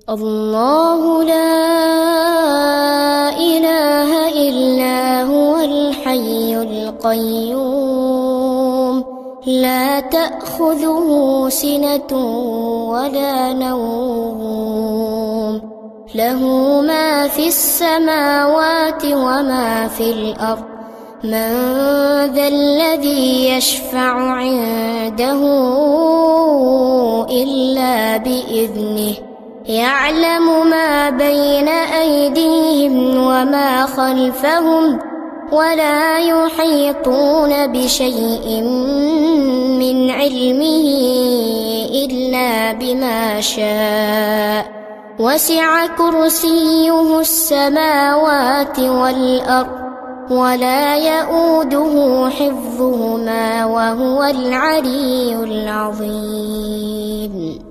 الله لا إله إلا هو الحي القيوم لا تأخذه سنة ولا نوم له ما في السماوات وما في الأرض من ذا الذي يشفع عنده إلا بإذنه يعلم ما بين أيديهم وما خلفهم ولا يحيطون بشيء من علمه إلا بما شاء وسع كرسيه السماوات والأرض ولا يؤوده حفظهما وهو العلي العظيم.